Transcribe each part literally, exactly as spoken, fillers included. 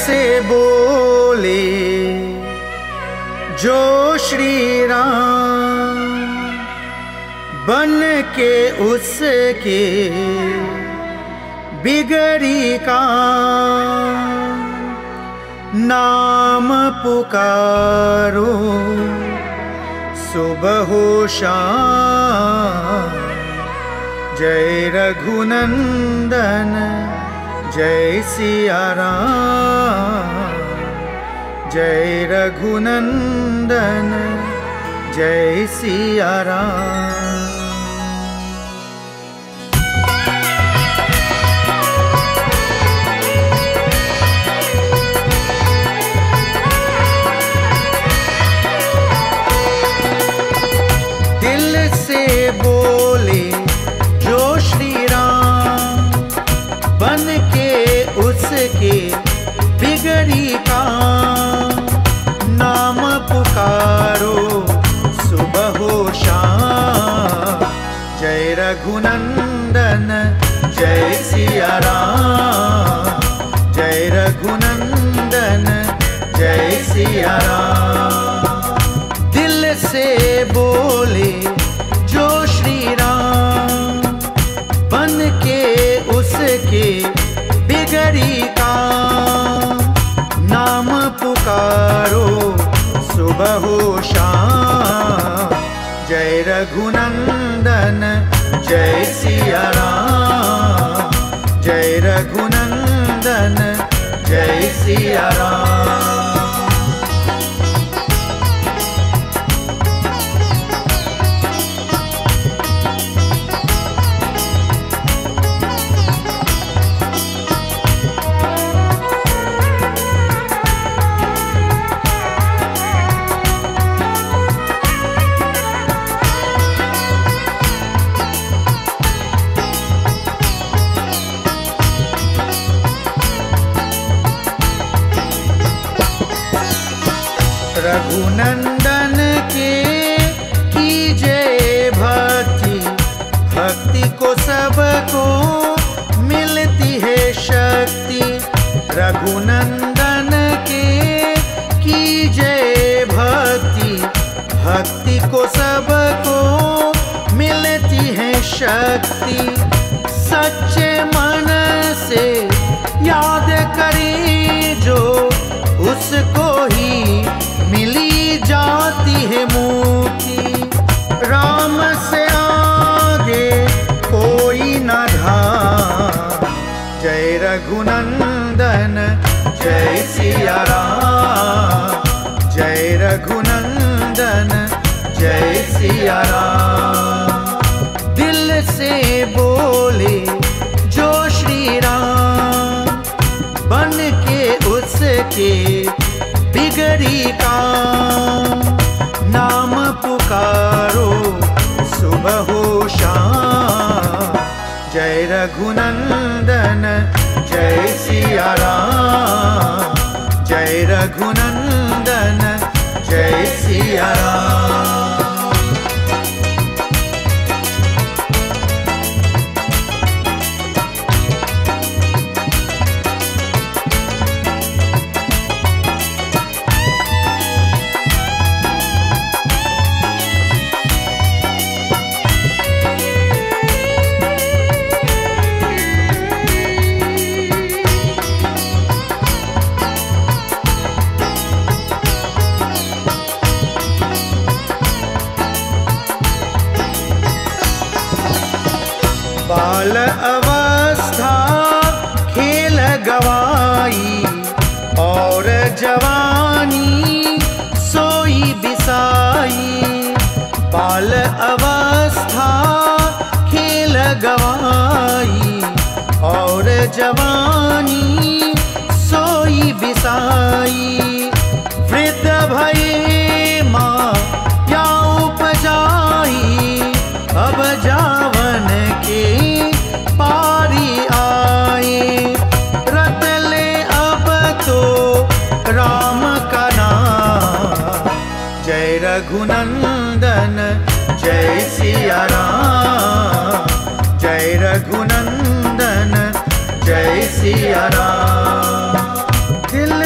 से बोले जो श्री राम, बन के उसके बिगड़ी का नाम पुकारो, सुबह हो शाम। जय रघुनंदन जय सिया राम, जय रघुनंदन जय सिया राम। दिल से बोले जो श्री राम, बन के उसके बिगड़ी का नाम पुकारो, सुबह हो शाम। जय रघुनंदन जय सिया राम, जय रघुनंदन जय सिया राम। दिल से बोले जो श्री राम, बन के उसके बिगड़ी का नाम पुकारो, सुबह हो शाम। जय रघुनंदन जय सिया राम, जय रघुनंदन जय सिया राम। रघुनंदन के कीजय भक्ति, भक्ति को सबको मिलती है शक्ति। रघुनंदन के कीजय भक्ति, भक्ति को सबको मिलती है शक्ति। सच्चे मन से याद करी जो, उसको ही मिली जाती है मुक्ति। राम से आगे कोई न धाम। जय रघुनंदन जय सिया राम, जय रघुनंदन जय सिया राम। दिल से बोले जो श्री राम, बन के उसके बिगड़ी का नाम पुकारो, सुबह हो शाम। जय रघुनंदन जय सिया राम, जय रघुनंदन जय सिया राम। बाल अवस्था खेल गवाई, और जवानी सोई बिसाई। बाल अवस्था खेल गवाई, और जवानी सोई बिसाई। वृद्ध भये माँ या उपजाई, अब जावन के पारी आए। रत ले अब तो राम का नाम। जय रघुनंदन जय सिया राम, जय रघुनंदन जय सिया राम। दिल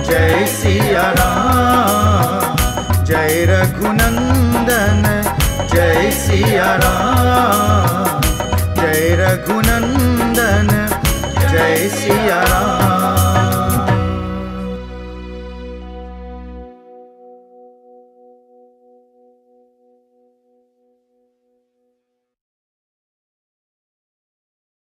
जय सिया राम, जय रघुनंदन जय सिया राम, जय रघुनंदन जय सिया राम।